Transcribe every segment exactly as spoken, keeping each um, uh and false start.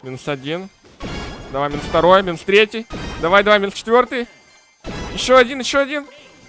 Минус один. Давай, минус второй, минус третий. Давай, давай, минус четвертый. Еще один, еще один.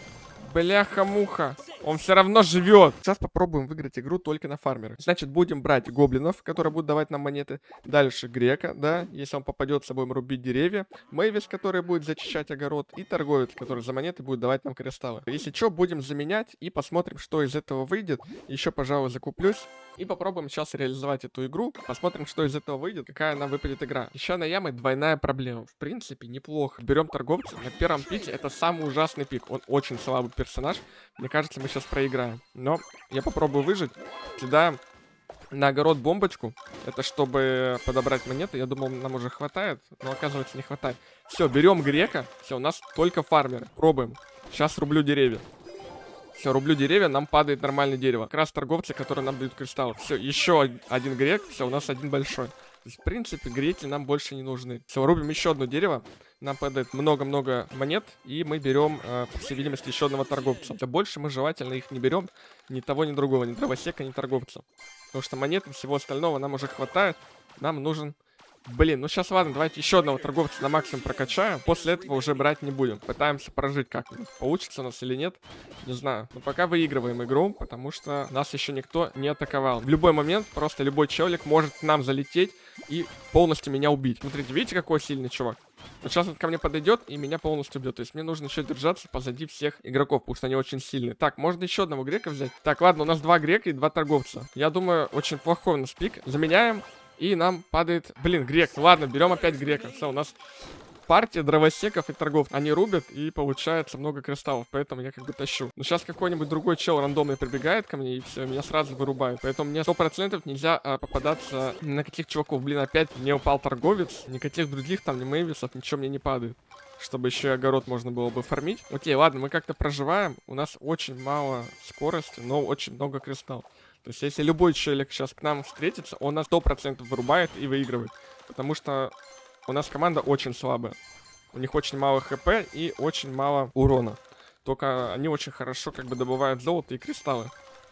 Бляха-муха. Он все равно живет. Сейчас попробуем выиграть игру только на фармерах. Значит, будем брать гоблинов, которые будут давать нам монеты. Дальше грека, да, если он попадется, будем рубить деревья. Мэйвис, который будет зачищать огород. И торговец, который за монеты будет давать нам кристаллы. Если что, будем заменять и посмотрим, что из этого выйдет. Еще, пожалуй, закуплюсь. И попробуем сейчас реализовать эту игру. Посмотрим, что из этого выйдет, какая нам выпадет игра. Еще на ямы двойная проблема. В принципе, неплохо. Берем торговца. На первом пике это самый ужасный пик. Он очень слабый персонаж. Мне кажется, мы сейчас проиграем. Но я попробую выжить. Кидаем на огород бомбочку. Это чтобы подобрать монеты. Я думал, нам уже хватает. Но оказывается, не хватает. Все, берем грека. Все, у нас только фармеры. Пробуем. Сейчас рублю деревья. Все, рублю деревья, нам падает нормальное дерево. Как раз торговцы, которые нам дают кристаллы. Все, еще один грек. Все, у нас один большой. То есть, в принципе, греки нам больше не нужны. Все, рубим еще одно дерево. Нам падает много-много монет. И мы берем, э, по всей видимости, еще одного торговца. Хотя больше мы желательно их не берем. Ни того, ни другого. Ни дровосека, ни торговца. Потому что монет и всего остального нам уже хватает. Нам нужен... Блин, ну сейчас ладно, давайте еще одного торговца на максимум прокачаем. После этого уже брать не будем. Пытаемся прожить как-нибудь. Получится у нас или нет, не знаю. Но пока выигрываем игру, потому что нас еще никто не атаковал. В любой момент просто любой человек может к нам залететь и полностью меня убить. Смотрите, видите, какой сильный чувак? Вот сейчас он ко мне подойдет и меня полностью убьет. То есть мне нужно еще держаться позади всех игроков, потому что они очень сильные. Так, можно еще одного грека взять. Так, ладно, у нас два грека и два торговца. Я думаю, очень плохой у нас пик. Заменяем. И нам падает... Блин, грек. Ладно, берем опять грека. Все, у нас партия дровосеков и торгов. Они рубят, и получается много кристаллов. Поэтому я как бы тащу. Но сейчас какой-нибудь другой чел рандомный прибегает ко мне, и все, меня сразу вырубают. Поэтому мне сто процентов нельзя а, попадаться на каких чуваков. Блин, опять мне упал торговец. Никаких других там, ни мэйвисов, ничего мне не падает. Чтобы еще и огород можно было бы фармить. Окей, ладно, мы как-то проживаем. У нас очень мало скорости, но очень много кристаллов. То есть, если любой человек сейчас к нам встретится, он на сто процентов вырубает и выигрывает. Потому что у нас команда очень слабая. У них очень мало хп и очень мало урона. Только они очень хорошо как бы добывают золото и кристаллы.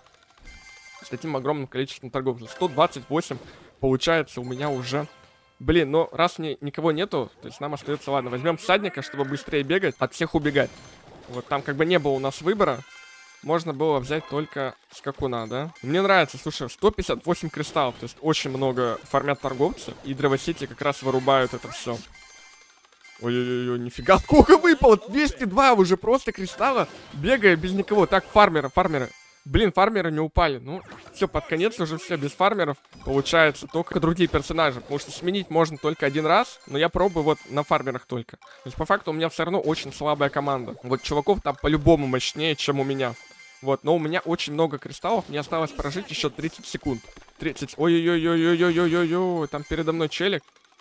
С таким огромным количеством торговцев. сто двадцать восемь получается у меня уже... Блин, но раз мне никого нету, то есть нам остается... Ладно, возьмем всадника, чтобы быстрее бегать, от всех убегать. Вот там как бы не было у нас выбора. Можно было взять только скакуна, да? Мне нравится, слушай, сто пятьдесят восемь кристаллов. То есть очень много фармят торговцы. И дровосеки как раз вырубают это все. Ой-ой-ой, нифига. Сколько выпало? двести два уже просто кристалла. Бегая без никого. Так, фармеры, фармеры. Блин, фармеры не упали. Ну, все, под конец уже все без фармеров. Получается только другие персонажи. Потому что сменить можно только один раз. Но я пробую вот на фармерах только. То есть, по факту, у меня все равно очень слабая команда. Вот чуваков там по-любому мощнее, чем у меня. Вот, но у меня очень много кристаллов. Мне осталось прожить еще тридцать секунд. тридцать. Ой-ой-ой-ой-ой-ой-ой-ой-ой. Там передо мной челик.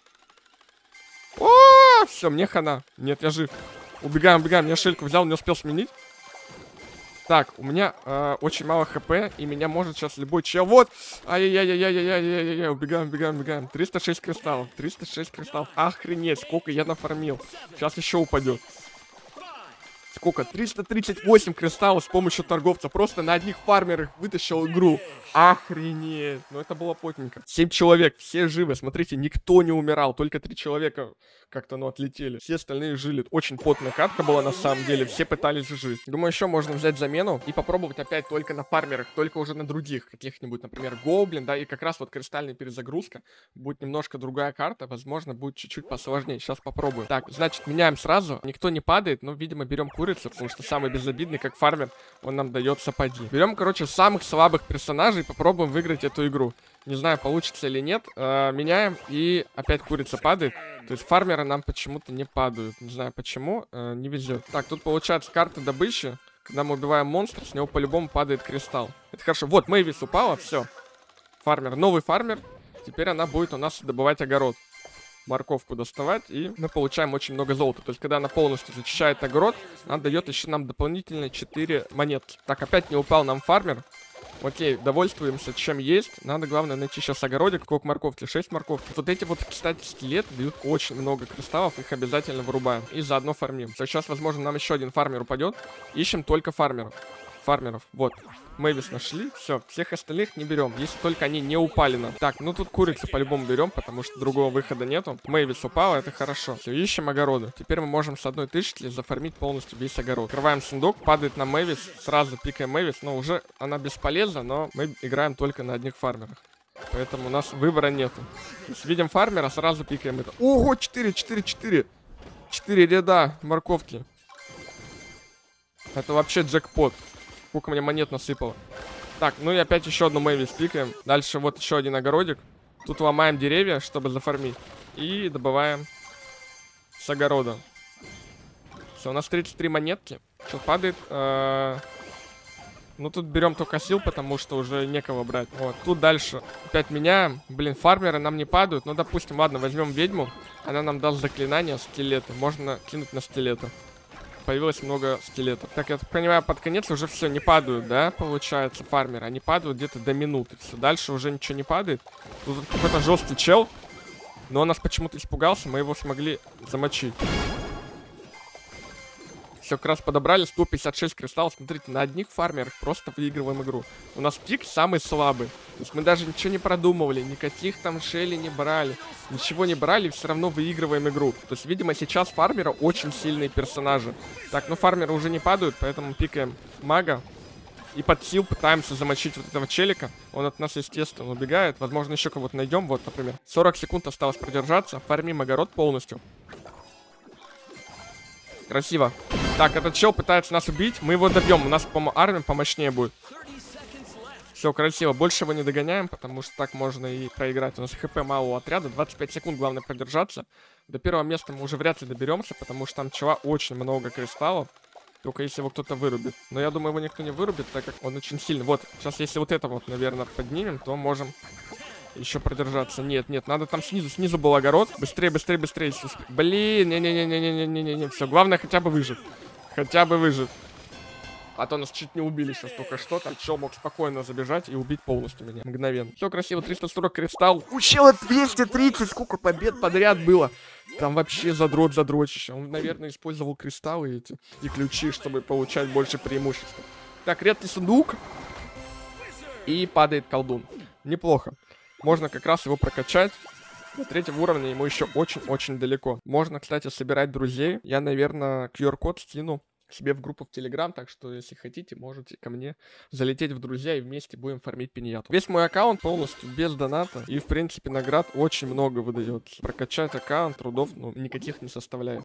О, все, мне хана. Нет, я жив. Убегаем, убегаем. Я шельку взял, не успел сменить. Так, у меня э, очень мало хп, и меня может сейчас любой чел... Вот! Ай-яй-яй-яй-яй-яй-яй-яй, убегаем, убегаем, убегаем. триста шесть кристаллов, триста шесть кристаллов. Охренеть, сколько я нафармил. Сейчас еще упадет. Сколько? триста тридцать восемь кристаллов с помощью торговца. Просто на одних фармерах вытащил игру. Охренеть. Ну это было плотненько. семь человек, все живы. Смотрите, никто не умирал. Только три человека как-то, ну, отлетели. Все остальные жили. Очень потная катка была на самом деле. Все пытались жить. Думаю, еще можно взять замену и попробовать опять только на фармерах. Только уже на других. Каких-нибудь, например, гоблин, да. И как раз вот кристальная перезагрузка. Будет немножко другая карта. Возможно, будет чуть-чуть посложнее. Сейчас попробую. Так, значит, меняем сразу. Никто не падает, но, видимо, берем курицу. Потому что самый безобидный, как фармер, он нам дает сапоги. Берем, короче, самых слабых персонажей. Попробуем выиграть эту игру. Не знаю, получится или нет. Э, меняем, и опять курица падает. То есть фармеры нам почему-то не падают. Не знаю почему, э, не везет. Так, тут получается карта добычи. Когда мы убиваем монстра, с него по-любому падает кристалл. Это хорошо. Вот, Мэйвис упала, все. Фармер, новый фармер. Теперь она будет у нас добывать огород. Морковку доставать, и мы получаем очень много золота. То есть, когда она полностью зачищает огород, она дает еще нам дополнительные четыре монетки. Так, опять не упал нам фармер. Окей, довольствуемся чем есть. Надо, главное, найти сейчас огородик. Сколько морковки? шесть морковки. Вот эти вот, кстати, скелеты дают очень много кристаллов. Их обязательно вырубаем. И заодно фармим. Сейчас, возможно, нам еще один фармер упадет. Ищем только фармеров. фармеров. Вот. Мэвис нашли. Все, всех остальных не берем, если только они не упали нам. Так, ну тут курицу по-любому берем, потому что другого выхода нету. Мэвис упала, это хорошо. Все, ищем огороды. Теперь мы можем с одной тысячи зафармить полностью весь огород. Открываем сундук, падает на Мэвис, сразу пикаем Мэвис. Но уже она бесполезна, но мы играем только на одних фармерах. Поэтому у нас выбора нету. То есть видим фармера, сразу пикаем это. Ого, четыре, четыре, четыре. четыре ряда морковки. Это вообще джекпот. Сколько мне монет насыпало. Так, ну и опять еще одну Мэвис пикаем. Дальше вот еще один огородик. Тут ломаем деревья, чтобы зафармить. И добываем с огорода. Все, у нас тридцать три монетки. Что падает? Э-э- ну тут берем только сил, потому что уже некого брать. Вот, тут дальше опять меняем. Блин, фармеры нам не падают. Ну, допустим, ладно, возьмем ведьму. Она нам даст заклинание скелеты. Можно кинуть на скелеты. Появилось много скелетов. Так, я понимаю, под конец уже все не падают, да, получается, фармеры. Они падают где-то до минуты. Все, дальше уже ничего не падает. Тут какой-то жесткий чел. Но он нас почему-то испугался, мы его смогли замочить. Все, как раз подобрали сто пятьдесят шесть кристаллов. Смотрите, на одних фармерах просто выигрываем игру. У нас пик самый слабый. То есть мы даже ничего не продумывали, никаких там шелей не брали. Ничего не брали, и все равно выигрываем игру. То есть, видимо, сейчас фармеры очень сильные персонажи. Так, ну фармеры уже не падают, поэтому пикаем мага. И под сил пытаемся замочить вот этого челика. Он от нас, естественно, убегает. Возможно, еще кого-то найдем. Вот, например. сорок секунд осталось продержаться. Фармим огород полностью. Красиво. Так, этот чел пытается нас убить. Мы его добьем. У нас, по-моему, армия помощнее будет. Все, красиво. Больше его не догоняем, потому что так можно и проиграть. У нас хп мало у отряда. двадцать пять секунд, главное, продержаться. До первого места мы уже вряд ли доберемся, потому что там чела очень много кристаллов. Только если его кто-то вырубит. Но я думаю, его никто не вырубит, так как он очень сильный. Вот, сейчас если вот это вот, наверное, поднимем, то можем еще продержаться. Нет, нет, надо там снизу. Снизу был огород. Быстрее, быстрее, быстрее. Блин, не-не-не-не-не-не-не-не. Все, главное хотя бы выжить. Хотя бы выжить. А то нас чуть не убили сейчас только что. Там чел мог спокойно забежать и убить полностью меня. Мгновенно. Все красиво, триста сорок кристалл. У чела двести тридцать, сколько побед подряд было. Там вообще задрот задрочище. Он, наверное, использовал кристаллы эти и ключи, чтобы получать больше преимуществ. Так, редкий сундук. И падает колдун. Неплохо. Можно как раз его прокачать. На третьем уровне ему еще очень-очень далеко. Можно, кстати, собирать друзей. Я, наверное, ку ар-код скину себе в группу в Телеграм, так что, если хотите, можете ко мне залететь в друзья и вместе будем фармить пиньяту. Весь мой аккаунт полностью без доната, и, в принципе, наград очень много выдается. Прокачать аккаунт трудов, ну, никаких не составляет.